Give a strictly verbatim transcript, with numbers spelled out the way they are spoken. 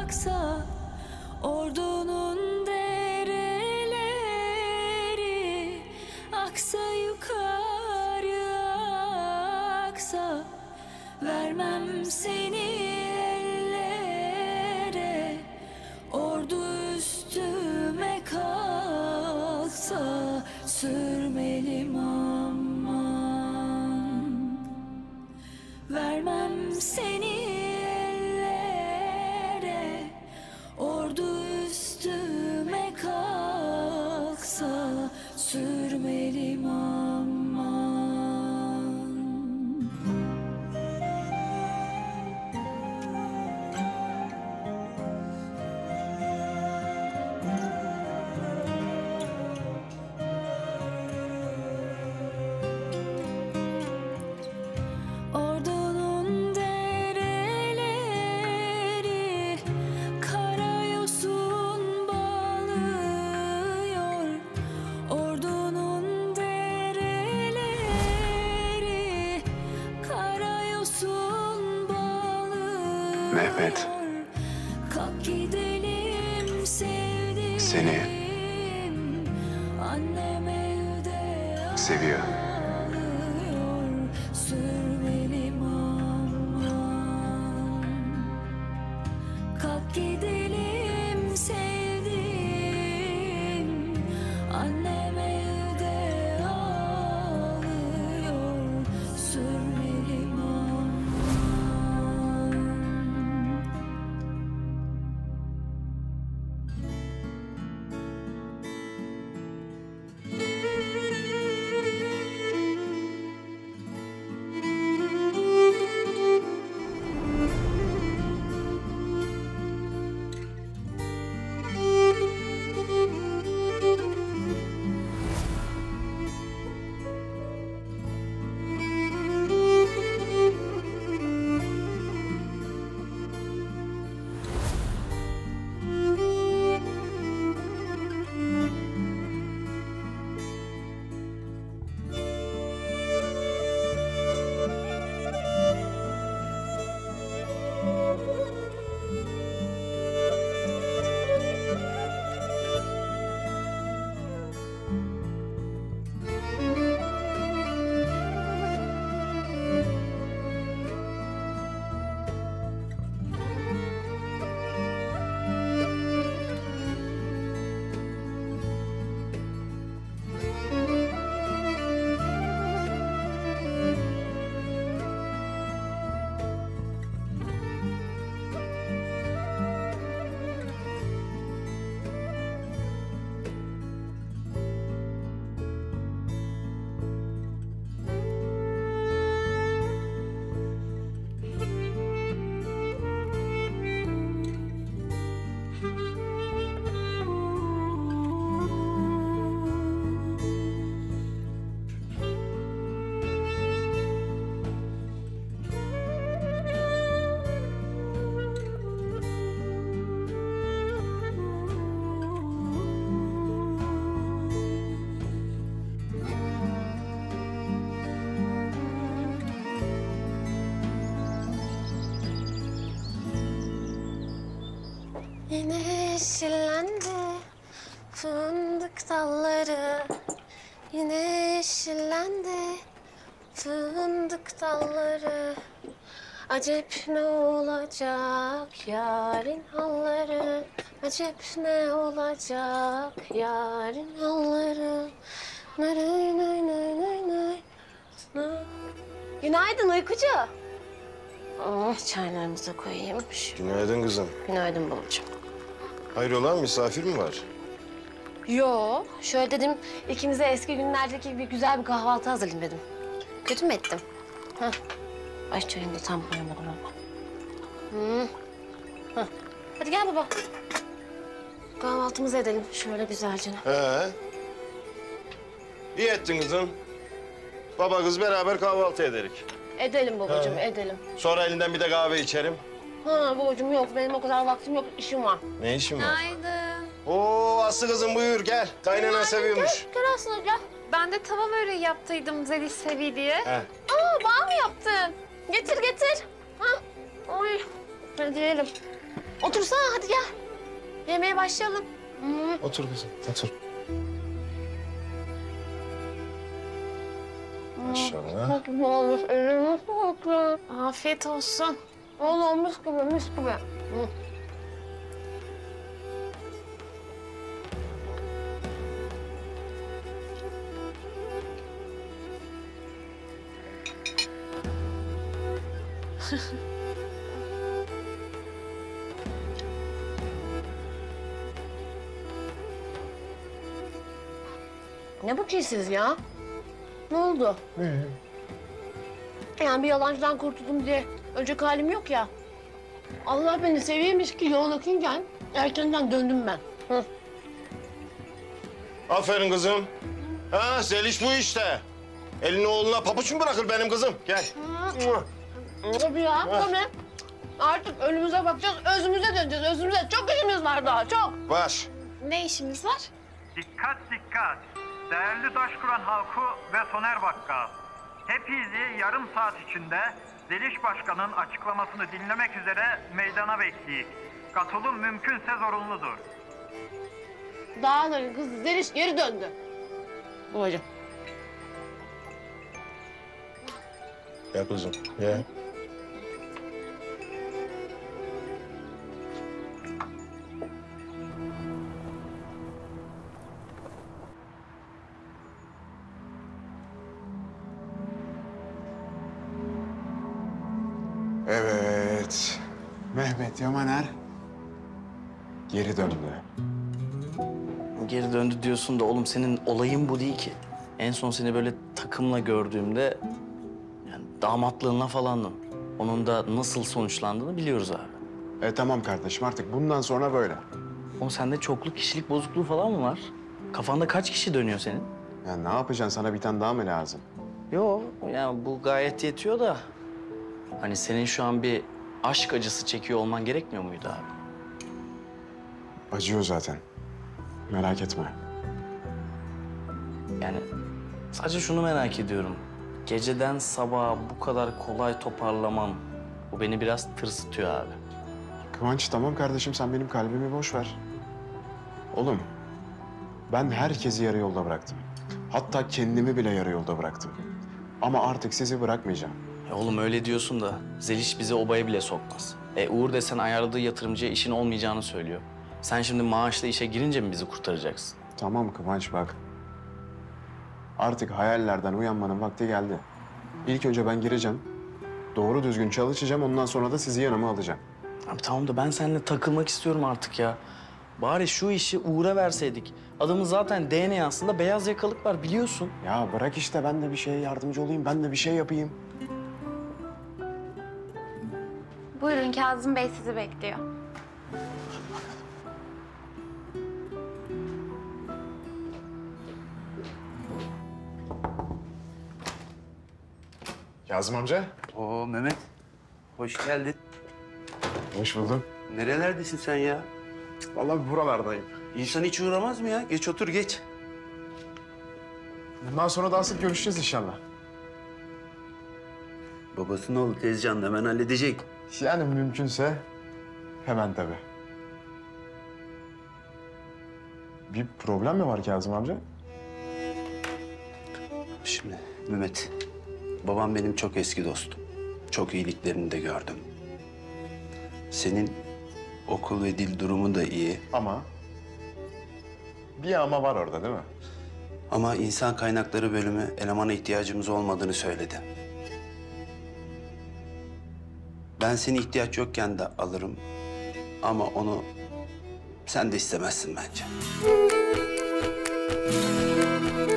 aksa, ordunun dereleri aksa yukarı aksa, vermem seni ellere, ordu üstüme kalksa, sürmelim aman. Vermem seni ellere, ordu üstüme kalksa, sürmelim aman. Ordunun dereleri karayosun bağlıyor. Ordunun dereleri karayosun bağlıyor. Mehmet. Kalk gidelim sevdiğim. Seni Annem evde seviyor. ağlıyor. Sürmelim aman. Kalk gidelim sevdiğim. Annem evde ağlıyor. Sürmelim aman. Yine yeşillendi fındık dalları. Yine yeşillendi fındık dalları. Acep ne olacak yarın halları. Acep ne olacak yarın halları. Nay nay nay nay nay nay. Günaydın uykucu. Oh, çaylarımızı da koyayım. Günaydın kızım. Günaydın babacığım. Hayrola, misafir mi var? Yo, şöyle dedim ikimize eski günlerdeki gibi güzel bir kahvaltı hazırlayayım dedim. Kötü mü ettim? Hah. Baş çayını da tam koyamadım ama. Hı. Hah. Hadi gel baba. Kahvaltımızı edelim şöyle güzelce. He. İyi ettin kızım. Baba kız beraber kahvaltı ederik. Edelim babacığım, He. edelim. Sonra elinden bir de kahve içerim. Ha babacığım yok, benim o kadar vaktim yok, işim var. Ne işin var? Günaydın. Oo Aslı kızım buyur gel. Kaynana seviyormuş. Gel Aslı gel. Ben de tava böreği yaptıydım Zeliş sevi diye. He. Aa, bana mı yaptın? Getir getir. Ha? Oy. Hadi yiyelim. Otursana hadi gel. Yemeğe başlayalım. Hmm. Otur kızım, otur. Maşallah. Çok güzel olmuş. Ellerine sağlık. Afiyet olsun. Vallahi mis gibi, mis gibi. Hı. Ne bu çiğsiz ya? Ne oldu? Ne? Yani bir yalancıdan kurtuldum diye ölecek halim yok ya. Allah beni seviyormuş ki yol akınken erkenden döndüm ben. Hı. Aferin kızım. Ha, Zeliş bu işte. Elini oğluna pabuç mu bırakır benim kızım? Gel. Tabii ya, tabii. Artık önümüze bakacağız, özümüze döneceğiz, özümüze. Çok işimiz var daha, çok. Var. Ne işimiz var? Dikkat dikkat! Değerli Taşkuran halkı ve Soner Bakkal. Hepinizi yarım saat içinde Zeliş Başkan'ın açıklamasını dinlemek üzere meydana bekleyin. Katılım mümkünse zorunludur. Dağların kızı Zeliş geri döndü. Babacığım. Gel kızım, gel. Evet. Mehmet Yamaner geri döndü. Geri döndü diyorsun da oğlum senin olayın bu değil ki. En son seni böyle takımla gördüğümde yani damatlığına falandın. Onun da nasıl sonuçlandığını biliyoruz abi. E tamam kardeşim artık bundan sonra böyle. Oğlum sende çoklu kişilik bozukluğu falan mı var? Kafanda kaç kişi dönüyor senin? Ya ne yapacaksın, sana bir tane daha mı lazım? Yok yani bu gayet yetiyor da... Hani senin şu an bir aşk acısı çekiyor olman gerekmiyor muydu abi? Acıyor zaten. Merak etme. Yani sadece şunu merak ediyorum. Geceden sabaha bu kadar kolay toparlaman... Bu beni biraz tırsıtıyor abi. Kıvanç tamam kardeşim, sen benim kalbimi boş ver. Oğlum ben herkesi yarı yolda bıraktım. Hatta kendimi bile yarı yolda bıraktım. Ama artık sizi bırakmayacağım. Ya oğlum öyle diyorsun da Zeliş bizi obaya bile sokmaz. E Uğur desen ayarladığı yatırımcıya işin olmayacağını söylüyor. Sen şimdi maaşlı işe girince mi bizi kurtaracaksın? Tamam Kıvanç bak. Artık hayallerden uyanmanın vakti geldi. İlk önce ben gireceğim. Doğru düzgün çalışacağım, ondan sonra da sizi yanıma alacağım. Abi tamam da ben seninle takılmak istiyorum artık ya. Bari şu işi Uğur'a verseydik. Adamın zaten D N A'sında beyaz yakalık var biliyorsun. Ya bırak işte, ben de bir şeye yardımcı olayım, ben de bir şey yapayım. Buyurun Kazım Bey sizi bekliyor. Kazım amca. Oo Mehmet, hoş geldin. Hoş buldum. Nerelerdesin sen ya? Vallahi buralardayım. İnsan hiç uğramaz mı ya? Geç otur geç. Bundan sonra daha sık görüşeceğiz inşallah. Babasının oğlu Tezcan da hemen halledecek. Yani mümkünse hemen tabii. Bir problem mi var Kazım amca? Şimdi Mehmet, babam benim çok eski dostum. Çok iyiliklerini de gördüm. Senin okul ve dil durumu da iyi. Ama bir ama var orada değil mi? Ama insan kaynakları bölümü elemana ihtiyacımız olmadığını söyledi. Ben seni ihtiyaç yokken de alırım. Ama onu sen de istemezsin bence.